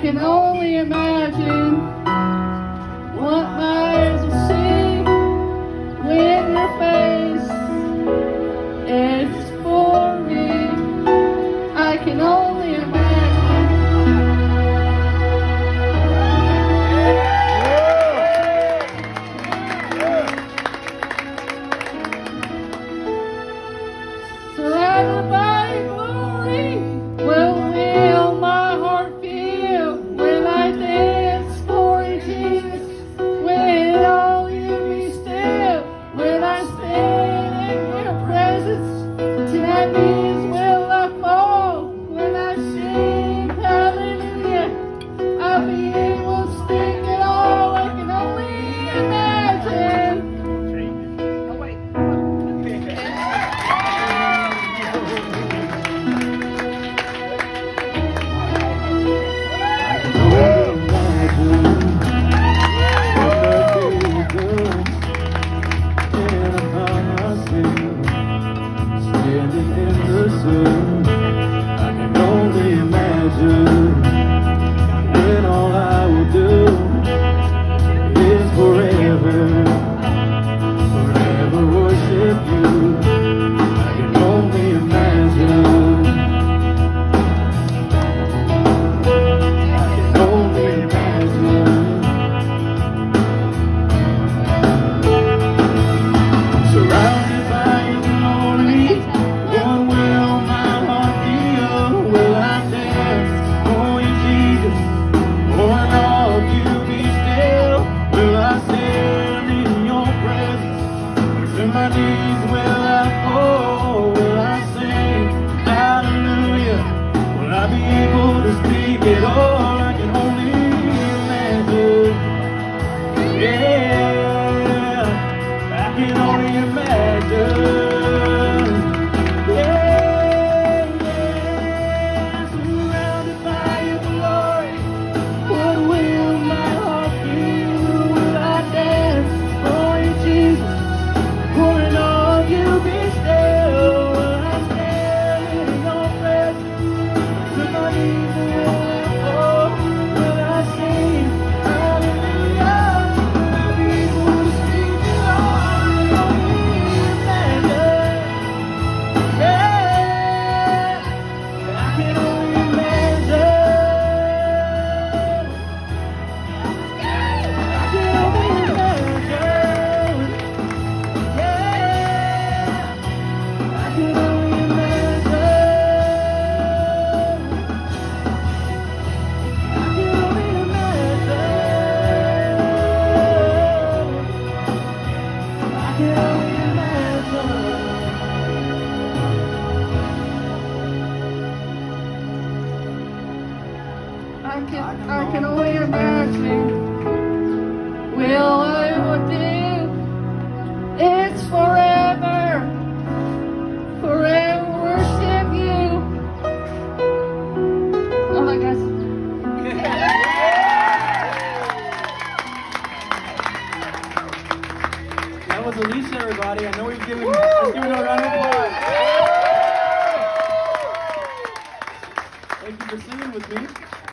can only imagine what my eyes will see when your face is for me. I can only imagine. Surrounded by glory, will my heart feel when I dance for you, Jesus? When all you be still, when I stand in your presence, to my knees will I fall. When I sing hallelujah, I'll be able to sing it all. I can only imagine. I can only imagine when all I will do is forever worship you. I can only imagine. I can only imagine. Surrounded by your glory, what will my heart feel? Will I dance for you, Jesus? Or in all of you be still? Will I stand in your presence? To my knees will I fall? Will I sing hallelujah? Will I be able to speak it all? I can only imagine. Yeah, I can only imagine. I can only imagine. Will I would do? It's forever worship you. Oh my gosh. That was Alicia, everybody. I know we've given her a round of applause. Thank you for singing with me.